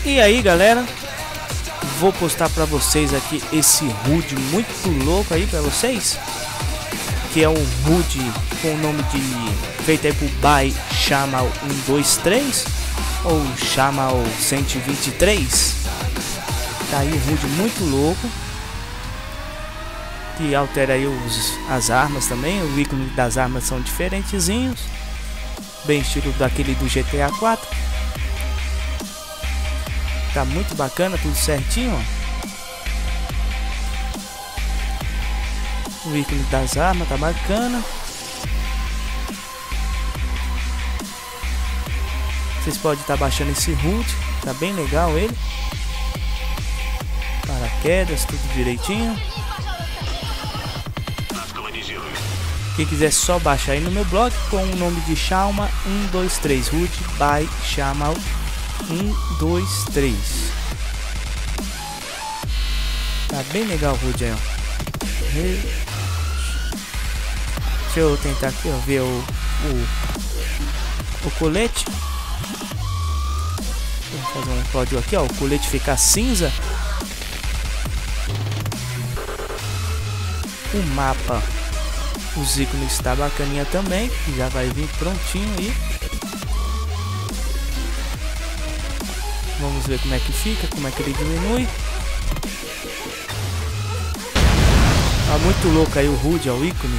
E aí galera, vou postar pra vocês aqui esse HUD muito louco aí pra vocês, que é um HUD com o nome de feito aí por by Shamal 123 ou Shamal 123. Tá aí um HUD muito louco que altera aí as armas também. O ícone das armas são diferentezinhos, bem estilo daquele do GTA 4. Tá muito bacana, tudo certinho, ó. O ícone das armas tá bacana. Vocês podem estar baixando esse HUD, tá bem legal ele. Paraquedas, tudo direitinho. Quem quiser só baixar aí no meu blog com o nome de Shamal 123, HUD by Shamal 123. Tá bem legal o HUD aí, ó. Deixa eu tentar aqui, ó, ver o colete. Vou fazer um código aqui, ó. O colete fica cinza. O mapa, os ícones está bacaninha também, já vai vir prontinho aí. Vamos ver como é que fica, como é que ele diminui. Tá muito louco aí o HUD, ó, o ícone.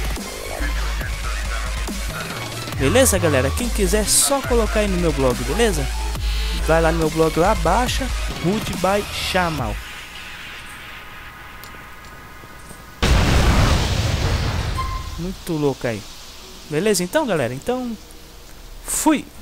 Beleza, galera? Quem quiser só colocar aí no meu blog, beleza? Vai lá no meu blog lá, baixa HUD by Shamal. Muito louco aí. Beleza então, galera? Então, fui!